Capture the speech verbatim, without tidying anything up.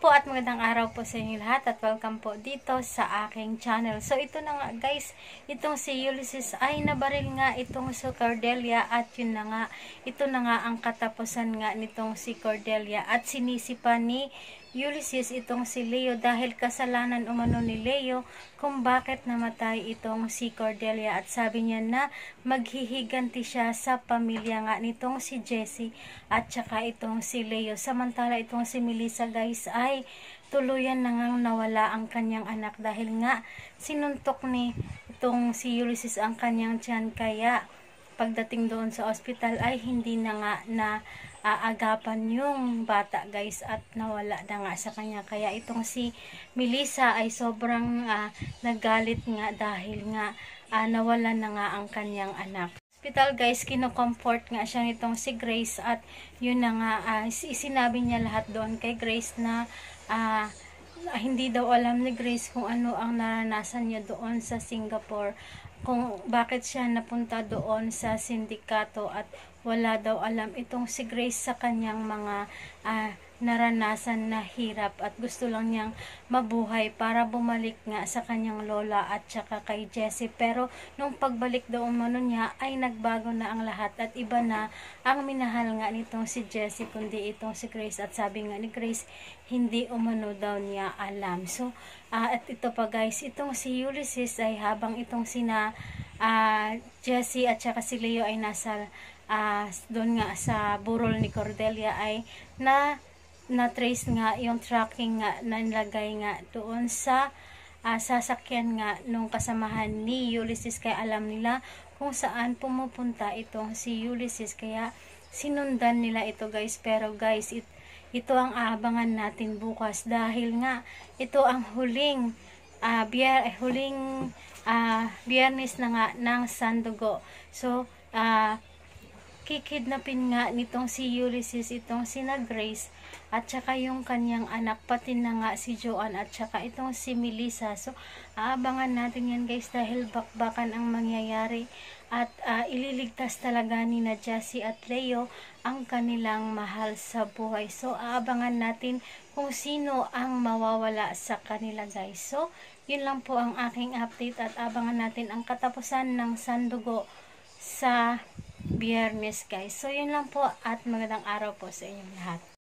po at magandang araw po sa inyo lahat at welcome po dito sa aking channel. So ito na nga guys, itong si Ulysses ay nabaril nga itong si Cordelia at yun na nga, ito na nga ang katapusan nga nitong si Cordelia at sinisipa ni Ulysses itong si Leo dahil kasalanan umano ni Leo kung bakit namatay itong si Cordelia at sabi niya na maghihiganti siya sa pamilya nga nitong si Jessie at saka itong si Leo. Samantala itong si Melissa guys ay tuluyan na ngang nawala ang kanyang anak dahil nga sinuntok ni itong si Ulysses ang kanyang tiyan, kaya pagdating doon sa ospital ay hindi na nga na aagapan yung bata guys at nawala na nga sa kanya. Kaya itong si Melissa ay sobrang uh, nagalit nga dahil nga uh, nawala na nga ang kanyang anak. Hospital guys, kino-comfort nga siya nitong si Grace at yun na nga uh, isinabi niya lahat doon kay Grace na uh, hindi daw alam ni Grace kung ano ang naranasan niya doon sa Singapore, kung bakit siya napunta doon sa sindikato at wala daw alam itong si Grace sa kanyang mga uh, naranasan na hirap at gusto lang niyang mabuhay para bumalik nga sa kanyang lola at saka kay Jessie. Pero nung pagbalik daw umano niya ay nagbago na ang lahat at iba na ang minahal nga nitong si Jessie kundi itong si Grace at sabi nga ni Grace hindi umano daw niya alam. So uh, at ito pa guys, itong si Ulysses ay habang itong sina uh, Jessie at saka si Leo ay nasa uh, doon nga sa burol ni Cordelia ay na na-trace nga yung tracking nga na nilagay nga doon sa uh, sasakyan nga nung kasamahan ni Ulysses, kaya alam nila kung saan pumupunta itong si Ulysses kaya sinundan nila ito guys. Pero guys, it, ito ang aabangan natin bukas dahil nga ito ang huling uh, bier, huling uh, biyernes na nga ng Sandugo. So uh, kikidnapin nga nitong si Ulysses itong sina Grace at saka yung kanyang anak, pati na nga si Joanne at saka itong si Melissa. So aabangan natin yan guys dahil bakbakan ang mangyayari at uh, ililigtas talaga ni na Jessie at Leo ang kanilang mahal sa buhay. So aabangan natin kung sino ang mawawala sa kanila guys. So yun lang po ang aking update at abangan natin ang katapusan ng Sandugo sa Biyernes guys. So yun lang po at magandang araw po sa inyong lahat.